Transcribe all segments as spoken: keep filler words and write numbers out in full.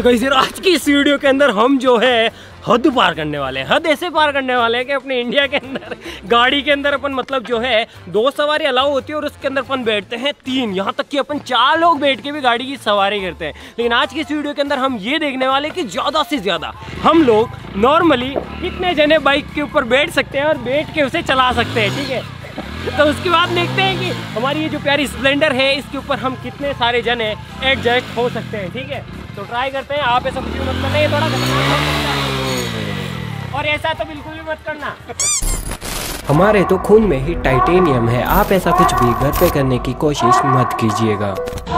Guys आज की इस वीडियो के अंदर हम जो है हद पार करने वाले हैं। हद ऐसे पार करने वाले हैं कि अपने इंडिया के अंदर गाड़ी के अंदर अपन मतलब जो है दो सवारी अलाउ होती है और उसके अंदर अपन बैठते हैं तीन, यहाँ तक कि अपन चार लोग बैठ के भी गाड़ी की सवारी करते हैं। लेकिन आज की इस वीडियो के अंदर हम ये देखने वाले कि ज़्यादा से ज़्यादा हम लोग नॉर्मली कितने जने बाइक के ऊपर बैठ सकते हैं और बैठ के उसे चला सकते हैं, ठीक है। तो उसके बाद देखते हैं कि हमारी ये जो प्यारी स्प्लेंडर है इसके ऊपर हम कितने सारे जने एडजस्ट हो सकते हैं, ठीक है। तो ट्राई करते हैं। आप ऐसा कुछ भी मत करना, ये थोड़ा खतरनाक हो सकता है और ऐसा तो बिल्कुल भी मत करना। हमारे तो खून में ही टाइटेनियम है, आप ऐसा कुछ भी घर पे करने की कोशिश मत कीजिएगा।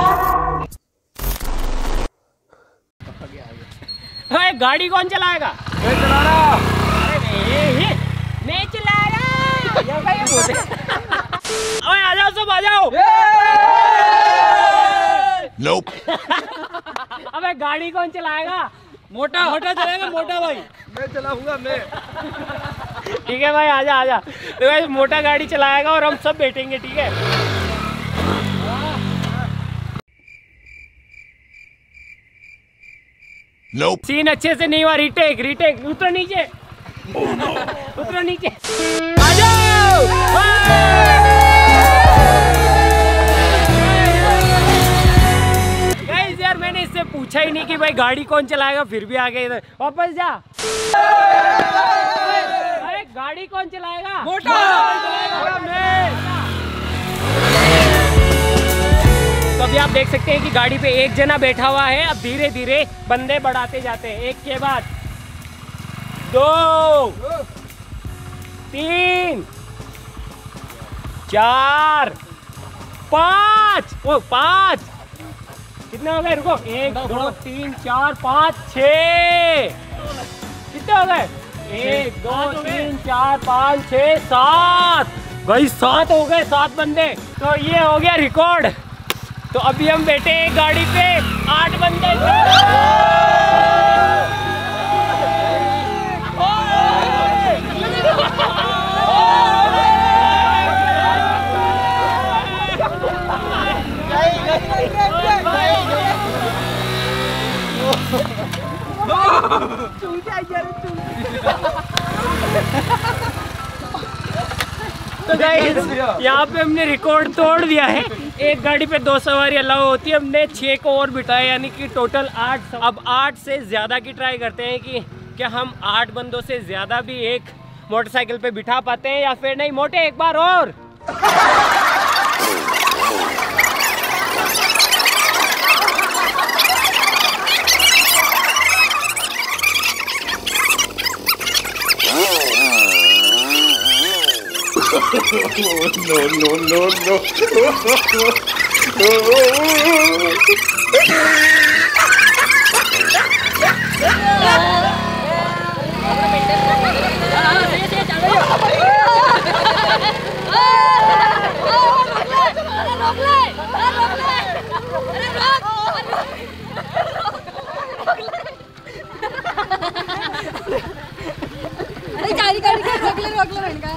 गाड़ी कौन चलाएगा? मैं चला रहा। अरे मैं चला रहा। आ जाओ सब आ जाओ। Nope. अबे गाड़ी कौन चलाएगा? मोटा मोटा चलाएगा, मोटा भाई। मैं चलाऊंगा मैं। ठीक है भाई, आजा आजा। तो भाई मोटा गाड़ी चलाएगा और हम सब बैठेंगे, ठीक है। Nope. सीन अच्छे से नहीं हुआ, रीटेक रीटेक। उतरो नीचे। oh, no. उतरो नीचे। आ जाओ। गाइस यार मैंने इससे पूछा ही नहीं कि भाई गाड़ी कौन चलाएगा, फिर भी आ गए इधर। वापस जा। अरे गाड़ी कौन चलाएगा? मोटा चलाएगा मैं। तो अभी आप देख सकते हैं कि गाड़ी पे एक जना बैठा हुआ है। अब धीरे धीरे बंदे बढ़ाते जाते हैं, एक के बाद दो, तीन, चार, पाँच। ओ पाँच कितने हो गए? रुको, एक दो तीन चार पाँच छः। कितने हो गए? एक दो तीन चार पाँच छः सात। भाई सात हो गए, सात बंदे। तो ये हो गया रिकॉर्ड। तो अभी हम बैठे हैं गाड़ी पे आठ बंदे। तो गाइस यहाँ पे हमने रिकॉर्ड तोड़ दिया है। एक गाड़ी पे दो सवारी अलाउ होती है, हमने छः को और बिठाया, यानी कि टोटल आठ। अब आठ से ज़्यादा की ट्राई करते हैं कि क्या हम आठ बंदों से ज़्यादा भी एक मोटरसाइकिल पे बिठा पाते हैं या फिर नहीं। मोटे एक बार और। no, no, no, no. गाड़ी गाड़ी का रोक ले रोक ले इनका।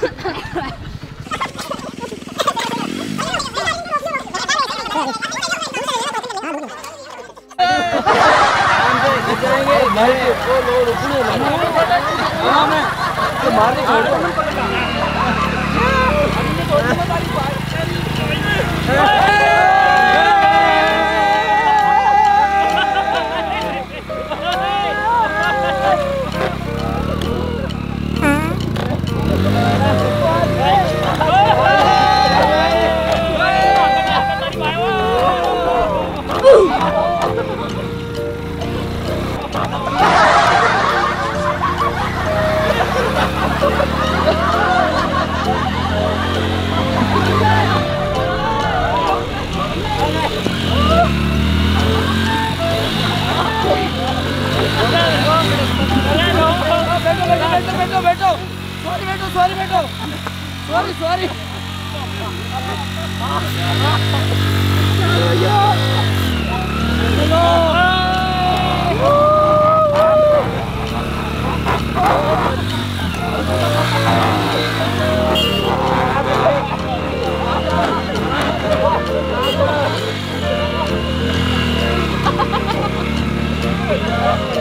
बैठो बैठो सॉरी बैठो सॉरी बैठो सॉरी सॉरी बेटो